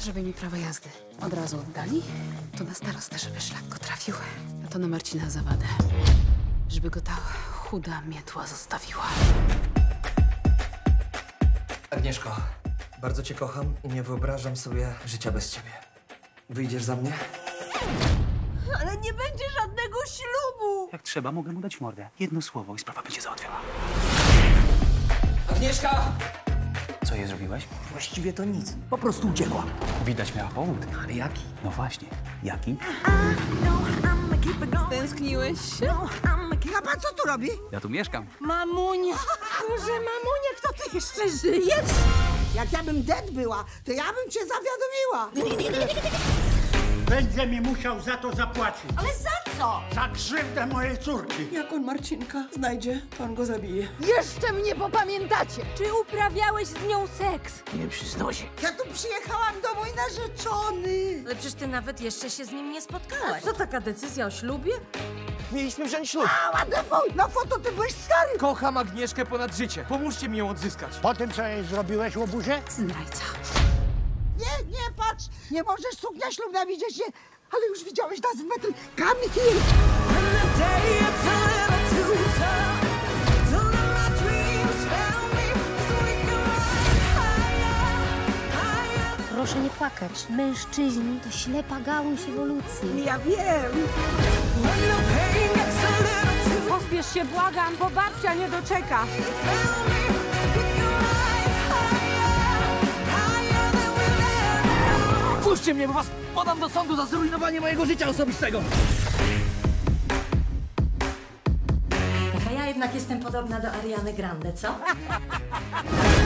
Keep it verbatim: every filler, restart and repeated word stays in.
żeby mi prawo jazdy od razu oddali, to na starostę, żeby szlak go trafił, a to na Marcina Zawadę, żeby go ta chuda mietła zostawiła. Agnieszko, bardzo cię kocham i nie wyobrażam sobie życia bez ciebie. Wyjdziesz za mnie? Ale nie będzie żadnego ślubu! Jak trzeba, mogę mu dać w mordę. Jedno słowo i sprawa będzie załatwiona. Agnieszka! Co jej zrobiłeś? Właściwie to nic. Po prostu uciekła. Widać miała powód. Ale jaki? No właśnie. Jaki? Tęskniłeś się? A pan co tu robi? Ja tu mieszkam. Mamunia! Boże, mamunia, kto ty jeszcze żyjesz? Jak ja bym dead była, to ja bym cię zawiadomiła. Będzie mi musiał za to zapłacić. Ale za co? Za krzywdę mojej córki. Jak on Marcinka znajdzie, to on go zabije. Jeszcze mnie popamiętacie! Czy uprawiałeś z nią seks? Nie przyznosi. Ja tu przyjechałam do mój narzeczony. Ale przecież ty nawet jeszcze się z nim nie spotkałaś. Co, taka decyzja o ślubie? Mieliśmy wziąć ślub. A, ładny fuj! Na foto ty byłeś stary. Kocham Agnieszkę ponad życie. Pomóżcie mi ją odzyskać. Po tym, co jej zrobiłeś, łobuzie? Zdrajca. Nie, nie patrz. Nie możesz suknia ślubna widzieć, nie. Ale już widziałeś nas w metrze. Come here. Proszę nie płakać. Mężczyźni to ślepa gałąź ewolucji. Ja wiem. Pospiesz się, błagam, bo babcia nie doczeka. Puśćcie mnie, bo was podam do sądu za zrujnowanie mojego życia osobistego. A ja jednak jestem podobna do Ariany Grande, co?